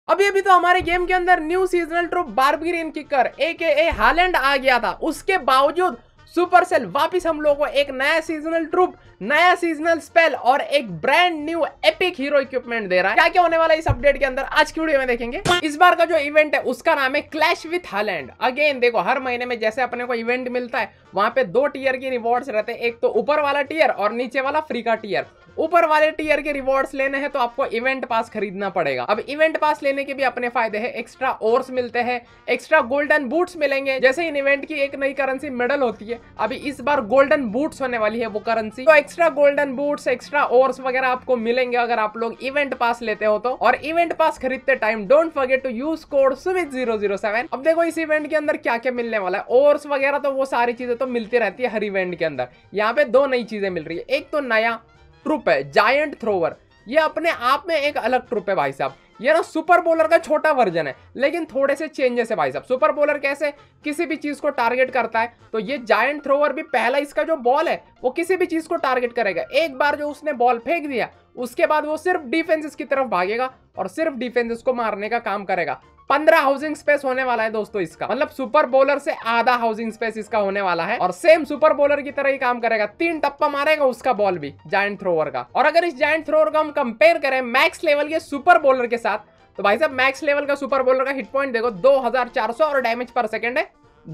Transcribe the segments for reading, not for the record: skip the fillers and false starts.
अभी अभी तो हमारे गेम के अंदर new seasonal troop barbarian kicker एके हालैंड आ गया था, उसके बावजूद सुपरसेल वापिस हम लोगों को एक नया सीजनल ट्रूप, नया सीजनल स्पेल और एक brand new epic hero equipment दे रहा है। क्या क्या होने वाला है इस अपडेट के अंदर आज की वीडियो में देखेंगे। इस बार का जो इवेंट है उसका नाम है क्लैश विथ हालैंड। अगेन देखो, हर महीने में जैसे अपने को इवेंट मिलता है वहां पे 2 टियर की रिवॉर्ड्स रहते हैं, एक तो ऊपर वाला टियर और नीचे वाला फ्री का टियर। ऊपर वाले टियर के रिवॉर्ड्स लेने हैं तो आपको इवेंट पास खरीदना पड़ेगा। अब इवेंट पास लेने के भी अपने फायदे हैं, एक्स्ट्रा ओर्स मिलते हैं, एक्स्ट्रा गोल्डन बूट्स मिलेंगे। जैसे इन इवेंट की एक नई करेंसी मेडल होती है, अभी इस बार गोल्डन बूट्स होने वाली है वो करेंसी। तो extra golden boots, extra ores वगैरह आपको मिलेंगे अगर आप लोग इवेंट पास लेते हो तो। और इवेंट पास खरीदते time don't forget to use code सुमित007। अब देखो इस इवेंट के अंदर क्या क्या मिलने वाला है। ओर्स वगैरह तो वो सारी चीजें तो मिलती रहती है हर इवेंट के अंदर। यहाँ पे 2 नई चीजें मिल रही है। एक तो नया ट्रूप है जायंट थ्रोवर, ये अपने आप में एक अलग ट्रूप है भाई साहब। ये ना सुपर बोलर का छोटा वर्जन है, लेकिन थोड़े से चेंजेस है भाई साहब। सुपर बोलर कैसे किसी भी चीज को टारगेट करता है, तो ये जायंट थ्रोवर भी पहला इसका जो बॉल है वो किसी भी चीज को टारगेट करेगा। एक बार जो उसने बॉल फेंक दिया उसके बाद वो सिर्फ डिफेंसेस की तरफ भागेगा और सिर्फ डिफेंसेस को मारने का काम करेगा। 15 हाउसिंग स्पेस होने वाला है दोस्तों इसका, मतलब सुपर बॉलर से आधा हाउसिंग स्पेस इसका होने वाला है। और सेम सुपर बॉलर की तरह ही काम करेगा, 3 टप्पा मारेगा उसका बॉल भी जायंट थ्रोवर का। और अगर इस जायंट थ्रोवर का हम कंपेयर करें मैक्स लेवल के सुपर बॉलर के साथ, तो भाई साहब मैक्स लेवल का सुपर बॉलर का हिट पॉइंट देखो 2400 और डैमेज पर सेकंड है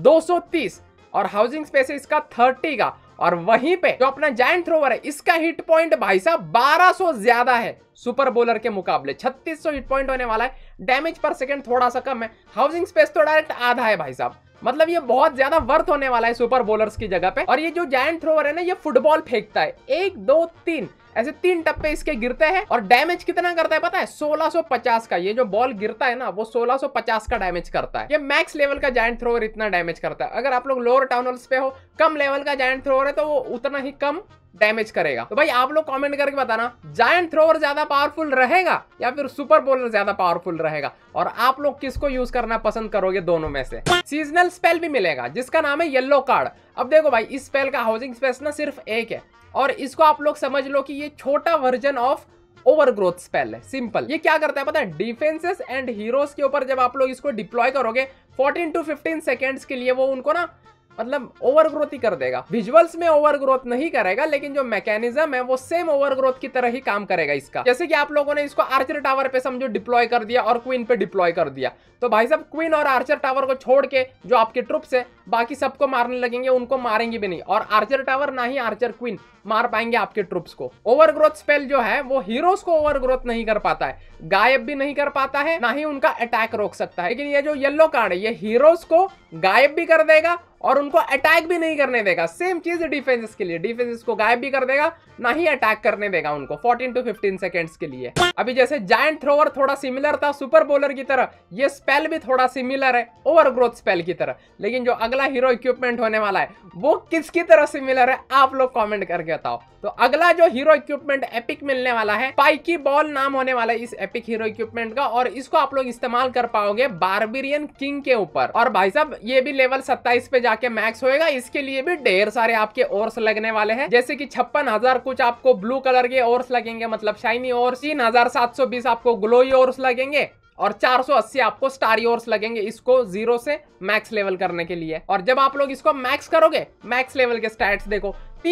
230 और हाउसिंग स्पेस है इसका 30 का। और वहीं पे जो अपना जायंट थ्रोवर है इसका हिट पॉइंट भाई साहब 1200 ज्यादा है सुपर बॉलर के मुकाबले। 3600 हिट पॉइंट होने वाला है, डैमेज पर सेकंड थोड़ा सा कम है, हाउसिंग स्पेस तो डायरेक्ट आधा है भाई साहब। मतलब ये बहुत ज्यादा वर्थ होने वाला है सुपर बॉलर्स की जगह पे। और ये जो जायंट थ्रोवर है ना, ये फुटबॉल फेंकता है, 1 2 3 ऐसे 3 टप्पे इसके गिरते हैं। और डैमेज कितना करता है पता है? 1650 का। ये जो बॉल गिरता है ना वो 1650 का डैमेज करता है। ये मैक्स लेवल का जायंट थ्रोवर इतना डैमेज करता है। अगर आप लोग लोअर टाउनल्स पे हो, कम लेवल का जायंट थ्रोवर है तो वो उतना ही कम डैमेज करेगा। तो भाई आप लोग कमेंट करके बताना जायंट थ्रोवर ज्यादा पावरफुल रहेगा या फिर सुपर बॉलर ज्यादा पावरफुल रहेगा, और आप लोग किसको यूज करना पसंद करोगे दोनों में से। सीजनल स्पेल भी मिलेगा जिसका नाम है येलो कार्ड। अब देखो भाई इस स्पेल का हाउसिंग स्पेस ना सिर्फ 1 है, और इसको आप लोग समझ लो कि ये छोटा वर्जन ऑफ ओवरग्रोथ स्पेल है। सिंपल, ये क्या करता है पता है? डिफेंसेस एंड हीरोज के ऊपर जब आप लोग इसको डिप्लॉय करोगे 14 to 15 सेकेंड्स के लिए, वो उनको ना मतलब ओवरग्रोथ ही कर देगा। विजुअल्स में ओवरग्रोथ नहीं करेगा, लेकिन जो मैकेनिज्म है वो सेम ओवरग्रोथ की तरह ही काम करेगा इसका। जैसे कि आप लोगों ने इसको आर्चर टावर पे समझो डिप्लॉय कर दिया और क्वीन पे डिप्लॉय कर दिया, तो भाई साहब क्वीन और आर्चर टावर को छोड़ के जो आपके ट्रुप्स है बाकी सबको मारने लगेंगे, उनको मारेंगे भी नहीं। और आर्चर टावर ना ही आर्चर क्वीन मार पाएंगे आपके ट्रुप्स को। ओवरग्रोथ स्पेल जो है वो हीरोज को ओवरग्रोथ नहीं कर पाता है, गायब भी नहीं कर पाता है, ना ही उनका अटैक रोक सकता है। लेकिन ये जो येलो कार्ड है ये हीरोज को गायब भी कर देगा और उनको अटैक भी नहीं करने देगा। सेम चीज डिफेंसेस के लिए, डिफेंसेस को गायब भी कर देगा, ना ही अटैक करने देगा उनको 14 to 15 सेकेंड्स के लिए। अभी जैसे जायंट थ्रोवर थोड़ा सिमिलर था सुपर बॉलर की तरह, ये स्पेल भी थोड़ा सिमिलर है ओवरग्रोथ स्पेल की तरह। लेकिन जो अगला हीरो इक्विपमेंट होने वाला है वो किसकी तरह सिमिलर है आप लोग कमेंट करके बताओ। तो अगला जो हीरो इक्विपमेंट एपिक मिलने वाला है, स्पाइकी बॉल नाम होने वाला है इस एपिक हीरो इक्विपमेंट का, और इसको आप लोग इस्तेमाल कर पाओगे बारबेरियन किंग के ऊपर। और भाई साहब ये भी लेवल 27 पे जाके मैक्स होएगा। इसके लिए भी ढेर सारे आपके ओर्स लगने वाले हैं, जैसे कि 56,000 कुछ आपको ब्लू कलर के ओर्स लगेंगे, मतलब शाइनी ओर्स, 3720 आपको ग्लोई ओर्स लगेंगे और 480 आपको स्टारी ओर्स लगेंगे इसको 0 से मैक्स लेवल करने के लिए। और जब आप लोग इसको मैक्स करोगे, मैक्स लेवल के स्टैट्स देखो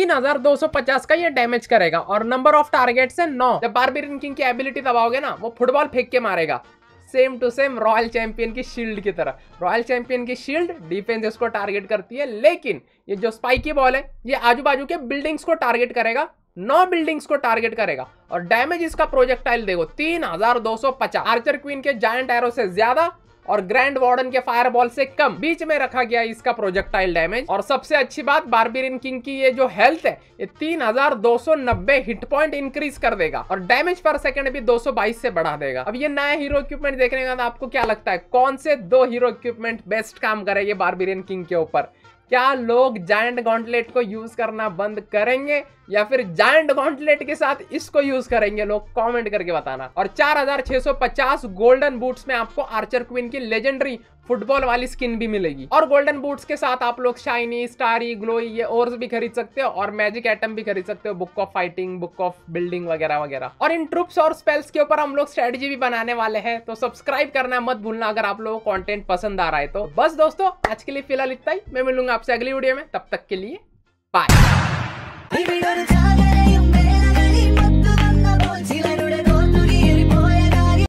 3250 का ये डैमेज करेगा और नंबर ऑफ टारगेट्स है 9। जब बारबेरियन किंग की एबिलिटी दबाओगे ना वो फुटबॉल फेंक के मारेगा, same to same royal champion की शील्ड की तरह। रॉयल चैंपियन की शील्ड डिफेंसेस को टारगेट करती है, लेकिन ये जो स्पाइकी बॉल है ये आजू बाजू के बिल्डिंग्स को टारगेट करेगा, 9 बिल्डिंग्स को टारगेट करेगा। और डैमेज इसका प्रोजेक्टाइल देखो 3250, आर्चर क्वीन के जायंट एरो से ज्यादा और ग्रैंड वार्डन के फायरबॉल से कम, बीच में रखा गया इसका प्रोजेक्टाइल डैमेज। और सबसे अच्छी बात बारबेरियन किंग की ये जो हेल्थ है ये 3290 हिट पॉइंट इंक्रीज कर देगा और डैमेज पर सेकंड भी 222 से बढ़ा देगा। अब ये नया हीरो इक्विपमेंट देखने के बाद आपको क्या लगता है कौन से 2 हीरो इक्विपमेंट बेस्ट काम करेंगे बारबेरियन किंग के ऊपर? क्या लोग जायंट गॉन्टलेट को यूज करना बंद करेंगे या फिर जायंट गॉन्टलेट के साथ इसको यूज करेंगे लोग, कमेंट करके बताना। और 4650 गोल्डन बूट्स में आपको आर्चर क्वीन की लेजेंडरी फुटबॉल वाली स्किन भी मिलेगी। और गोल्डन बूट्स के साथ आप लोग शाइनी, स्टारी, ग्लोई ये ओर्स भी खरीद सकते हो और मैजिक आइटम भी खरीद सकते हो, book of fighting, book of building वगैरह वगैरह। और इन ट्रुप्स और स्पेल्स के ऊपर हम लोग स्ट्रेटजी भी बनाने वाले हैं, तो सब्सक्राइब करना मत भूलना अगर आप लोगों को कंटेंट पसंद आ रहा है तो। बस दोस्तों आज के लिए फिलहाल इतना ही, मैं मिलूंगा आपसे अगली वीडियो में, तब तक के लिए बाय।